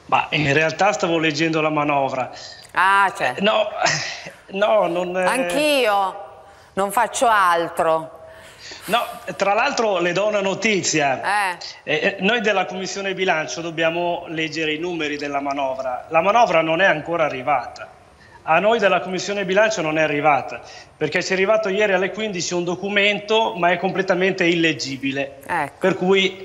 Ma in realtà stavo leggendo la manovra. Ah, cioè. No, no, non... Anch'io non faccio altro. No, tra l'altro le do una notizia. Eh. Noi della Commissione Bilancio dobbiamo leggere i numeri della manovra. La manovra non è ancora arrivata. A noi della Commissione Bilancio non è arrivata, perché ci è arrivato ieri alle 15 un documento, ma è completamente illeggibile. Ecco. Per cui...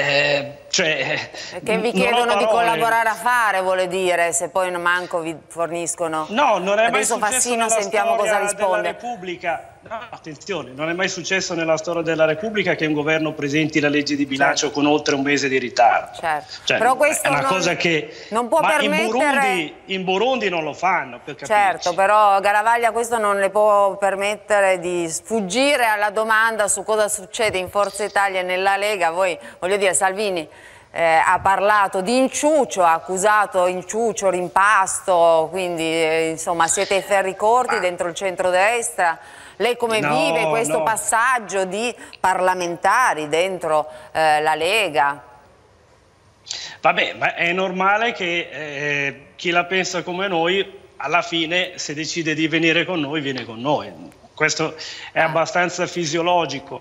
Che vi chiedono di collaborare a fare, vuole dire, se poi manco vi forniscono. No, non è mai adesso successo Fassino, nella sentiamo cosa storia risponde. della Repubblica. No, attenzione, non è mai successo nella storia della Repubblica che un governo presenti la legge di bilancio con oltre un mese di ritardo. Certo. Cioè, però questo è una cosa che non può permettere. In Burundi non lo fanno, per capirci. Certo, però Garavaglia questo non le può permettere di sfuggire alla domanda su cosa succede in Forza Italia e nella Lega. Voi, voglio dire, Salvini ha parlato di inciucio, ha accusato inciucio, rimpasto, quindi insomma siete ai ferri corti dentro il centrodestra. Lei come vive questo passaggio di parlamentari dentro la Lega? Vabbè, ma è normale che chi la pensa come noi alla fine, se decide di venire con noi, viene con noi. Questo è abbastanza fisiologico.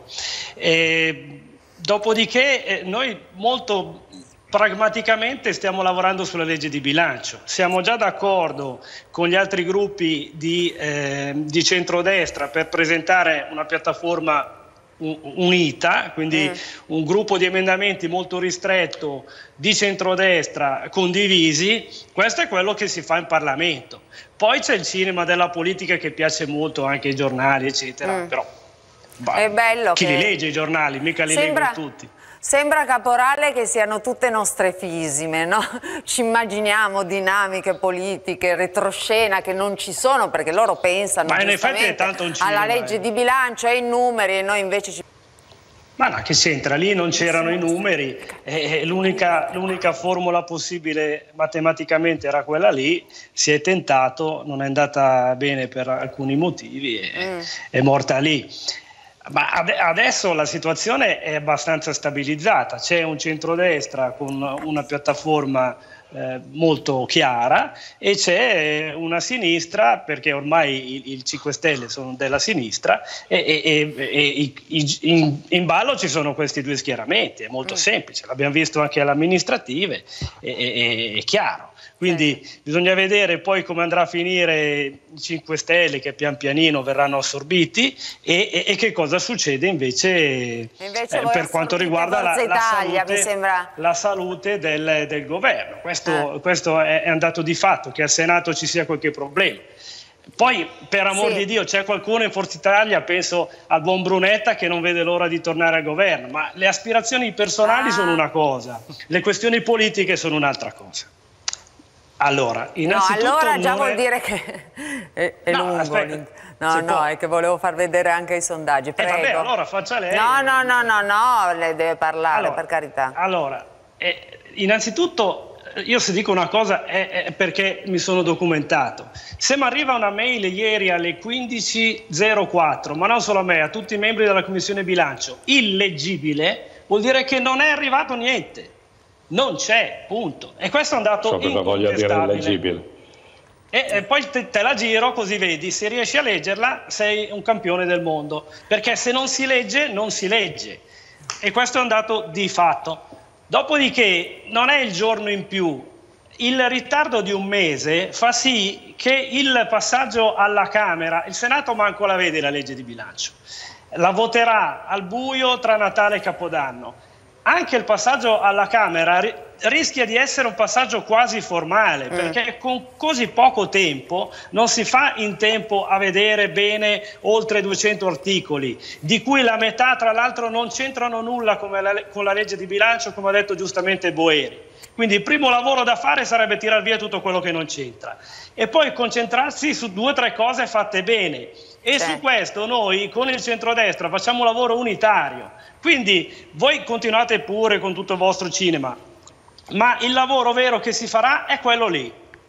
Dopodiché noi molto pragmaticamente stiamo lavorando sulla legge di bilancio. Siamo già d'accordo con gli altri gruppi di centrodestra per presentare una piattaforma unita, quindi un gruppo di emendamenti molto ristretto di centrodestra condivisi. Questo è quello che si fa in Parlamento. Poi c'è il cinema della politica che piace molto anche ai giornali, eccetera, però è bello chi li legge i giornali, mica li leggono tutti. Sembra, Caporale, che siano tutte nostre fisime, no? Ci immaginiamo dinamiche politiche, retroscena che non ci sono, perché loro pensano ma in effetti è tanto un cinema, alla legge di bilancio e ai numeri, e noi invece ci... Ma no, che c'entra? Lì non c'erano i numeri, l'unica formula possibile matematicamente era quella lì, si è tentato, non è andata bene per alcuni motivi e è morta lì. Ma adesso la situazione è abbastanza stabilizzata, c'è un centrodestra con una piattaforma molto chiara e c'è una sinistra, perché ormai i 5 Stelle sono della sinistra e in ballo ci sono questi due schieramenti, è molto semplice, l'abbiamo visto anche alle amministrative, è chiaro. Quindi bisogna vedere poi come andrà a finire i 5 Stelle che pian pianino verranno assorbiti e che cosa succede invece per quanto riguarda la salute del governo. Questo è un dato di fatto, che al Senato ci sia qualche problema. Poi, per amor di Dio, c'è qualcuno in Forza Italia, penso al buon Brunetta, che non vede l'ora di tornare al governo, ma le aspirazioni personali sono una cosa, le questioni politiche sono un'altra cosa. Allora, innanzitutto allora già vuol dire che è lungo. Aspetta, è che volevo far vedere anche i sondaggi. Prego. Vabbè, allora faccia lei. No, lei deve parlare, per carità. Allora, innanzitutto io se dico una cosa è perché mi sono documentato. Se mi arriva una mail ieri alle 15.04, ma non solo a me, a tutti i membri della Commissione Bilancio, illeggibile, vuol dire che non è arrivato niente. Non c'è, punto. E questo è un dato incontestabile. E poi te la giro così vedi, se riesci a leggerla sei un campione del mondo, perché se non si legge, non si legge. E questo è un dato di fatto. Dopodiché non è il giorno in più. Il ritardo di un mese fa sì che il passaggio alla Camera, il Senato manco la vede la legge di bilancio, la voterà al buio tra Natale e Capodanno. Anche il passaggio alla Camera rischia di essere un passaggio quasi formale, perché con così poco tempo non si fa in tempo a vedere bene oltre 200 articoli, di cui la metà tra l'altro non c'entrano nulla con la legge di bilancio, come ha detto giustamente Boeri. Quindi il primo lavoro da fare sarebbe tirar via tutto quello che non c'entra e poi concentrarsi su 2 o 3 cose fatte bene. E su questo noi con il centrodestra facciamo un lavoro unitario, quindi voi continuate pure con tutto il vostro cinema, ma il lavoro vero che si farà è quello lì.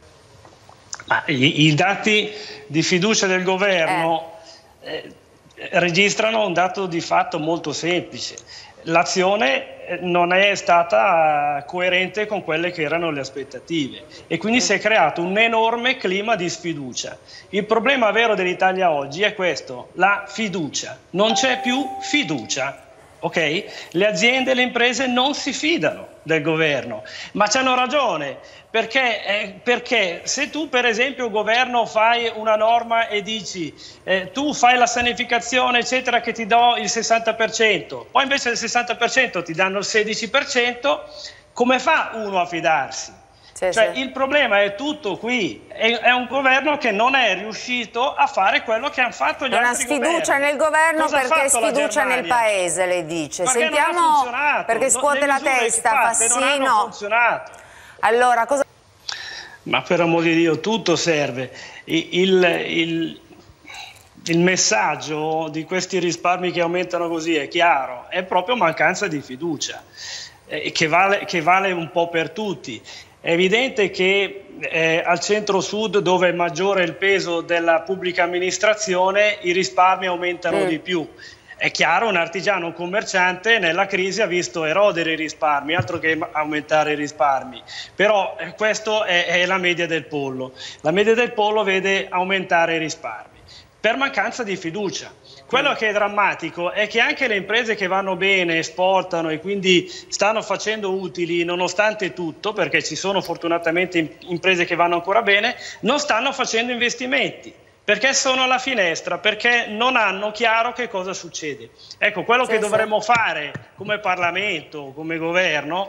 Ma i dati di fiducia del governo registrano un dato di fatto molto semplice. l'azione non è stata coerente con quelle che erano le aspettative e quindi si è creato un enorme clima di sfiducia. Il problema vero dell'Italia oggi è questo, la fiducia. Non c'è più fiducia. Okay? Le aziende e le imprese non si fidano del governo, ma c'hanno ragione, perché se tu per esempio governo fai una norma e dici tu fai la sanificazione eccetera che ti do il 60%, poi invece del 60% ti danno il 16%, come fa uno a fidarsi? Cioè, il problema è tutto qui, è un governo che non è riuscito a fare quello che hanno fatto gli altri governi. Non ha sfiducia nel governo. Cosa perché sfiducia nel paese, lei dice. Perché sentiamo, non ha funzionato. Perché scuote la testa, Fassino. Non hanno funzionato. Allora, cosa... Ma per amor di Dio, tutto serve. Il messaggio di questi risparmi che aumentano così è chiaro, è proprio mancanza di fiducia, che vale un po' per tutti. È evidente che al centro-sud, dove è maggiore il peso della pubblica amministrazione, i risparmi aumentano di più. È chiaro, un artigiano, un commerciante nella crisi ha visto erodere i risparmi, altro che aumentare i risparmi. Però questo è la media del pollo. La media del pollo vede aumentare i risparmi per mancanza di fiducia. Quello che è drammatico è che anche le imprese che vanno bene, esportano e quindi stanno facendo utili nonostante tutto, perché ci sono fortunatamente imprese che vanno ancora bene, non stanno facendo investimenti, perché sono alla finestra, perché non hanno chiaro che cosa succede. Ecco, quello che dovremmo fare come Parlamento, come Governo,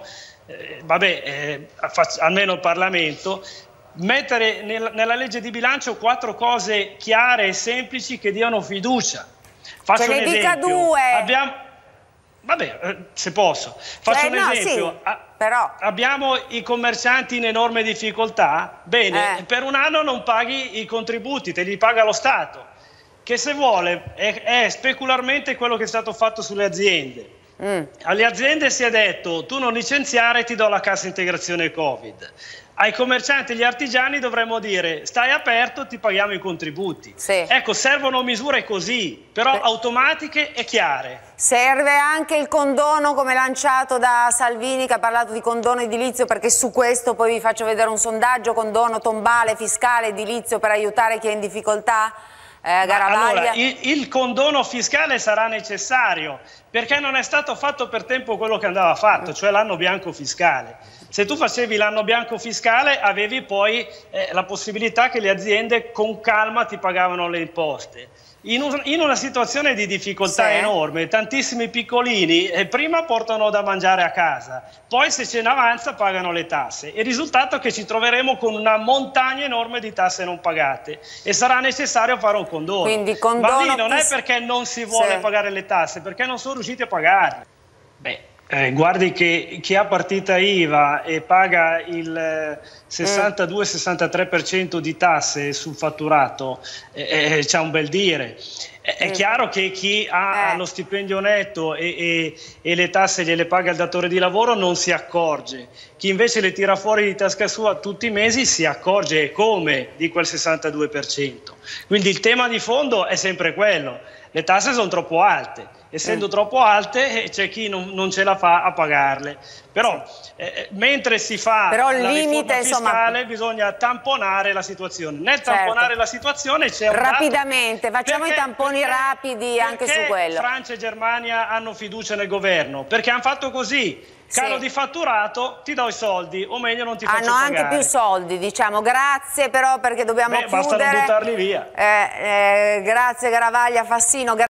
almeno il Parlamento, mettere nella legge di bilancio 4 cose chiare e semplici che diano fiducia. Faccio un esempio. Dica 2. Se posso. Faccio un esempio. Sì, però. Abbiamo i commercianti in enorme difficoltà. Bene, per un anno non paghi i contributi, te li paga lo Stato. Che se vuole è specularmente quello che è stato fatto sulle aziende. Alle aziende si è detto tu non licenziare, ti do la cassa integrazione Covid. Ai commercianti e agli artigiani dovremmo dire stai aperto, ti paghiamo i contributi. Ecco, servono misure così, però automatiche e chiare. Serve anche il condono come lanciato da Salvini, che ha parlato di condono edilizio, perché su questo poi vi faccio vedere un sondaggio, condono tombale, fiscale, edilizio per aiutare chi è in difficoltà. Allora, il condono fiscale sarà necessario perché non è stato fatto per tempo quello che andava fatto, cioè l'anno bianco fiscale. Se tu facevi l'anno bianco fiscale avevi poi la possibilità che le aziende con calma ti pagavano le imposte. In una situazione di difficoltà enorme, tantissimi piccolini prima portano da mangiare a casa, poi se ce ne avanza pagano le tasse. Il risultato è che ci troveremo con una montagna enorme di tasse non pagate e sarà necessario fare un condono. Quindi, condono ma lì non è perché non si vuole pagare le tasse, perché non sono riusciti a pagarle. Guardi che chi ha partita IVA e paga il 62-63% di tasse sul fatturato c'ha un bel dire. È chiaro che chi ha lo stipendio netto e le tasse gliele paga il datore di lavoro non si accorge. Chi invece le tira fuori di tasca sua tutti i mesi si accorge e come di quel 62%. Quindi il tema di fondo è sempre quello. Le tasse sono troppo alte. Essendo troppo alte c'è chi non ce la fa a pagarle. Però mentre si fa la riforma fiscale bisogna tamponare la situazione. Nel tamponare la situazione c'è un rapidamente, facciamo i tamponi rapidi anche su quello. Francia e Germania hanno fiducia nel governo? Perché hanno fatto così. Calo di fatturato, ti do i soldi, o meglio non ti faccio pagare. Hanno anche più soldi, diciamo. Grazie però, perché dobbiamo chiudere. Basta non buttarli via. Grazie Garavaglia, Fassino.